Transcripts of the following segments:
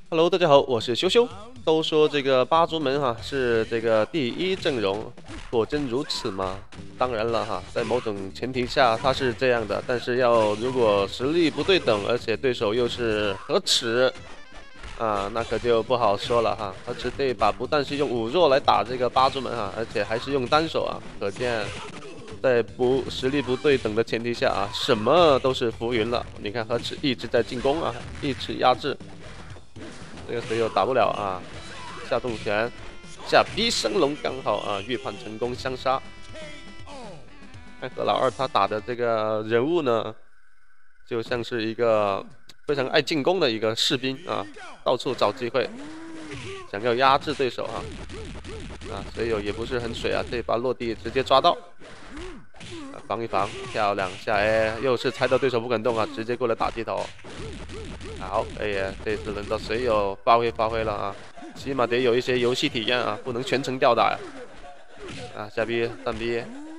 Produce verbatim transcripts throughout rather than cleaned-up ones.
Hello，大家好，我是羞羞。都说这个八族门哈是这个第一阵容，果真如此吗？当然了哈，在某种前提下它是这样的，但是要如果实力不对等，而且对手又是河池啊，那可就不好说了哈。河池这一把不但是用五弱来打这个八族门哈，而且还是用单手啊，可见在不实力不对等的前提下啊，什么都是浮云了。你看河池一直在进攻啊，一直压制。这个水友打不了啊，下重拳，下逼升龙刚好啊，预判成功相杀。看何老二他打的这个人物呢，就像是一个非常爱进攻的一个士兵啊，到处找机会，想要压制对手啊。啊，水友也不是很水啊，这一把落地直接抓到，啊、防一防，漂亮下 A， 又是猜到对手不肯动啊，直接过来打击头。好，可以，这次轮到水友发挥发挥了啊，起码得有一些游戏体验啊，不能全程吊打呀。啊，下 B 上 B，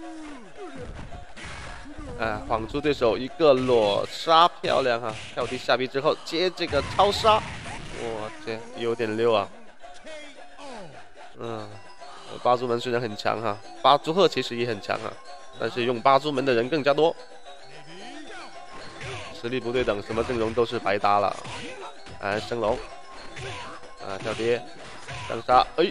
啊，晃出对手一个裸杀，漂亮啊！跳踢下 B 之后接这个超杀，我天，有点溜啊。嗯，八族门虽然很强哈，八族鹤其实也很强啊，但是用八族门的人更加多。实力不对等，什么阵容都是白搭了。啊，升龙，啊，跳跌，上杀，哎，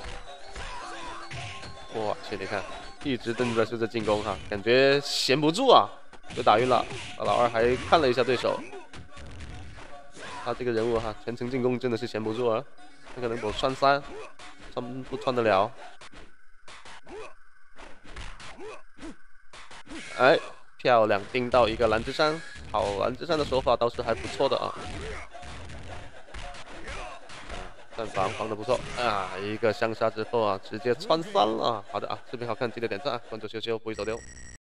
我去，你看，一直蹲着是这进攻哈，感觉闲不住啊，被打晕了。老二还看了一下对手，他这个人物哈，全程进攻真的是闲不住啊，那个能否穿三，穿不穿得了？哎，漂亮，盯到一个蓝之山，好，蓝之山的手法倒是还不错的啊。站防防的不错啊，一个相杀之后啊，直接穿三了。好的啊，视频好看记得点赞，关注羞羞不会走丢。